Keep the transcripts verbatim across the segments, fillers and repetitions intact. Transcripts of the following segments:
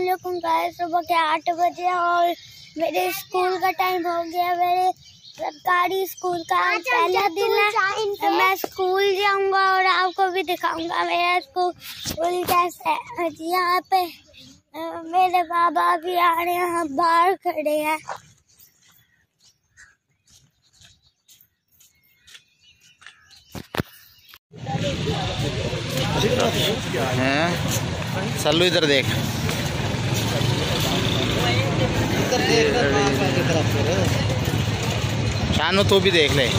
अस्सलामुअलैकुम गाइस, सुबह के आठ बजे और मेरे स्कूल का टाइम हो गया। मेरे सरकारी स्कूल का आज पहला दिन है। मैं स्कूल जाऊंगा और आपको भी दिखाऊंगा मेरा स्कूल कैसा है। यहाँ पे मेरे बाबा भी आ रहे हैं, बाहर खड़े हैं। हैं सल्लू इधर देख, शानू तू भी देख ले।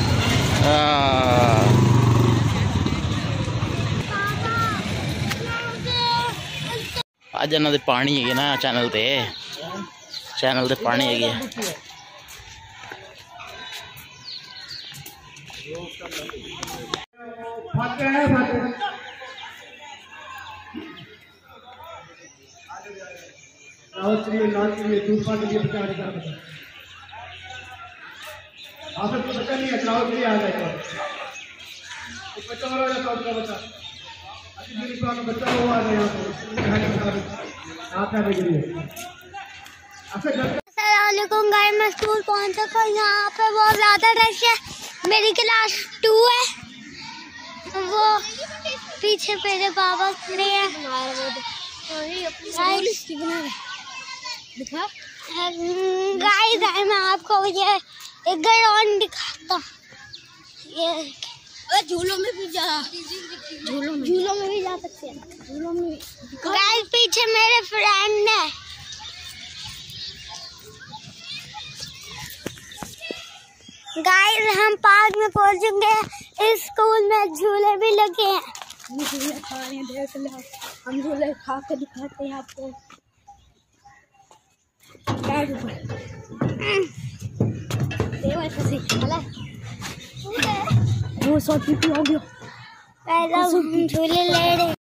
आज ना ते पानी है ना चैनल ते चैनल ते पानी है। बच्चा नहीं है, क्राउड के लिए आ जाएगा। बच्चा वाला बच्चा बच्चा बच्चा बच्चा वो आ जाए अस्सलामुअलैकुम गाइस, मैं स्कूल पहुंच चुका हूं। यहाँ पे बहुत ज्यादा रश है। मेरी क्लास टू है। वो पीछे मेरे बाबा खड़े हैं। गाइस मैं आपको ये एक ग्राउंड दिखाता हूँ। ये झूलों में भी जा झूलों में झूलों में भी जा सकते हैं। झूलों में गाइस पीछे मेरे फ्रेंड है। गाइस हम पार्क में पहुंचेंगे। इस स्कूल में झूले भी लगे हैं। हम झूले खा रहे हैं, देख लो। हम झूले खा के दिखाते हैं आपको। वो सौ हो गया। झूले ले रहे